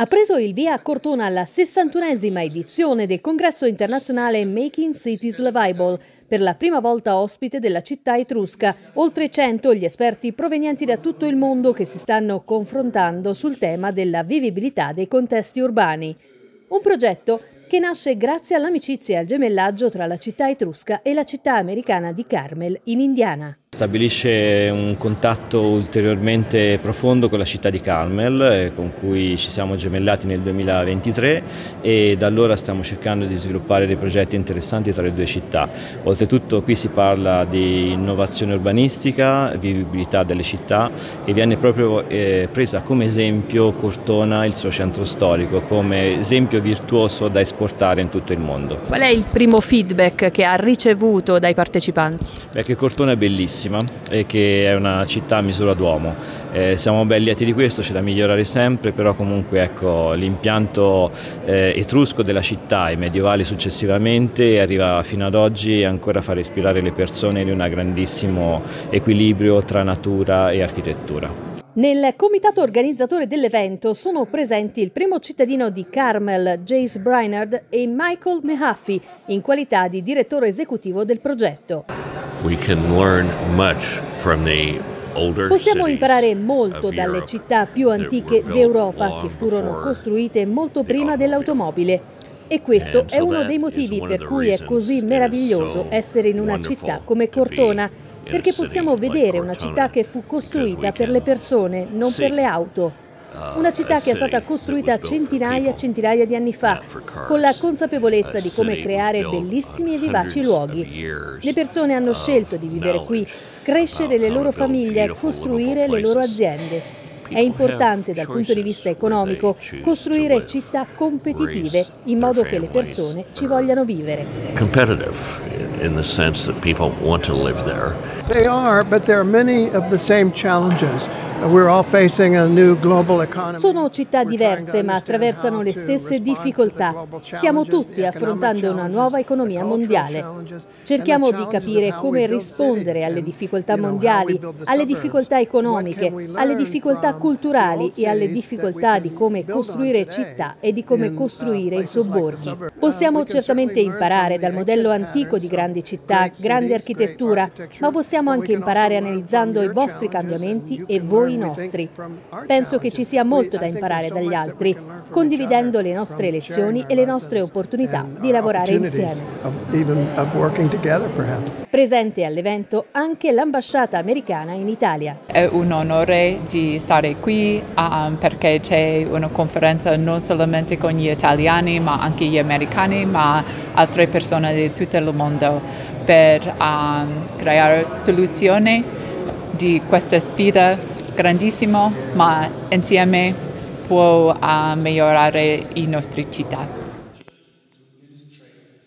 Ha preso il via a Cortona la 61esima edizione del congresso internazionale Making Cities Livable, per la prima volta ospite della città etrusca. Oltre 100 gli esperti provenienti da tutto il mondo che si stanno confrontando sul tema della vivibilità dei contesti urbani. Un progetto che nasce grazie all'amicizia e al gemellaggio tra la città etrusca e la città americana di Carmel, in Indiana. Stabilisce un contatto ulteriormente profondo con la città di Carmel, con cui ci siamo gemellati nel 2023 e da allora stiamo cercando di sviluppare dei progetti interessanti tra le due città. Oltretutto qui si parla di innovazione urbanistica, vivibilità delle città e viene proprio presa come esempio Cortona, il suo centro storico, come esempio virtuoso da esportare in tutto il mondo. Qual è il primo feedback che ha ricevuto dai partecipanti? Che Cortona è bellissima e che è una città a misura d'uomo. Siamo ben lieti di questo, c'è da migliorare sempre, però comunque ecco, l'impianto etrusco della città e medievale successivamente arriva fino ad oggi e ancora fa respirare le persone in un grandissimo equilibrio tra natura e architettura. Nel comitato organizzatore dell'evento sono presenti il primo cittadino di Carmel, Jace Brainerd, e Michael Mehaffey, in qualità di direttore esecutivo del progetto. Possiamo imparare molto dalle città più antiche d'Europa, che furono costruite molto prima dell'automobile. E questo è uno dei motivi per cui è così meraviglioso essere in una città come Cortona, perché possiamo vedere una città che fu costruita per le persone, non per le auto. Una città che è stata costruita centinaia e centinaia di anni fa, con la consapevolezza di come creare bellissimi e vivaci luoghi. Le persone hanno scelto di vivere qui, crescere le loro famiglie e costruire le loro aziende. È importante dal punto di vista economico costruire città competitive in modo che le persone ci vogliano vivere. In the sense that people want to live there. They are, but there are many of the same challenges. We're all facing a new global economy. Sono città diverse ma attraversano le stesse difficoltà. Stiamo tutti affrontando una nuova economia mondiale. Cerchiamo di capire come rispondere alle difficoltà mondiali, alle difficoltà economiche, alle difficoltà culturali e alle difficoltà di come costruire città e di come costruire i sobborghi. Possiamo certamente imparare dal modello antico di grandi città, grande architettura, ma possiamo anche imparare analizzando i vostri cambiamenti e voi i nostri. Penso che ci sia molto da imparare dagli altri, condividendo le nostre lezioni e le nostre opportunità di lavorare insieme. Presente all'evento anche l'ambasciata americana in Italia. È un onore di stare qui perché c'è una conferenza non solamente con gli italiani ma anche gli americani, ma altre persone di tutto il mondo per creare soluzioni di questa sfida grandissima, ma insieme può migliorare le nostre città.